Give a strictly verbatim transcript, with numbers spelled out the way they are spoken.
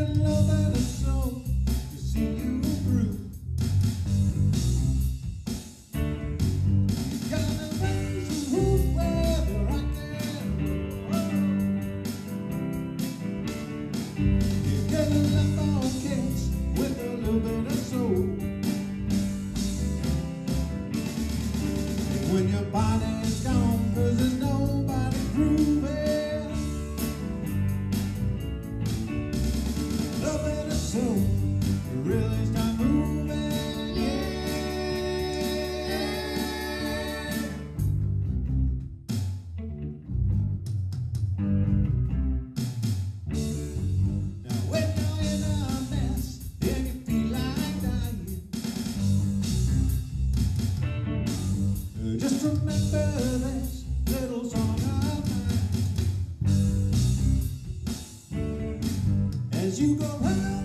getting low by the soul to see you through. You gotta raise the roof where the rock can roll. You're getting up on kicks with a little bit of soul. When your body is gone, 'cause there's nobody grooving. So you really start moving, yeah. Now when you're in a mess and you feel like dying, just remember this little song of mine. As you go round